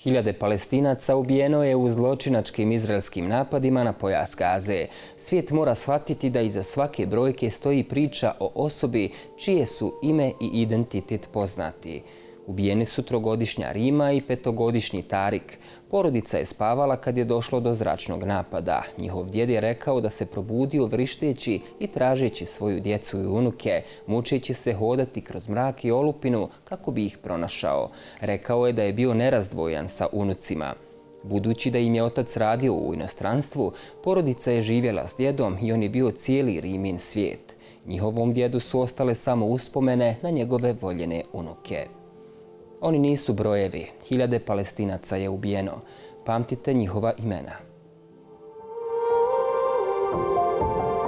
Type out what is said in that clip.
Hiljade Palestinaca ubijeno je u zločinačkim izraelskim napadima na pojas Gaze. Svijet mora shvatiti da iza svake brojke stoji priča o osobi čije su ime i identitet poznati. Ubijeni su 3-godišnja Rima i 5-godišnji Tarik. Porodica je spavala kad je došlo do zračnog napada. Njihov djed je rekao da se probudio vrišteći i tražeći svoju djecu i unuke, mučeći se hodati kroz mrak i olupinu kako bi ih pronašao. Rekao je da je bio nerazdvojan sa unucima. Budući da im je otac radio u inostranstvu, porodica je živjela s djedom i on je bio cijeli Rimin svijet. Njihovom djedu su ostale samo uspomene na njegove voljene unuke. Oni nisu brojevi. Hiljade Palestinaca je ubijeno. Pamtite njihova imena.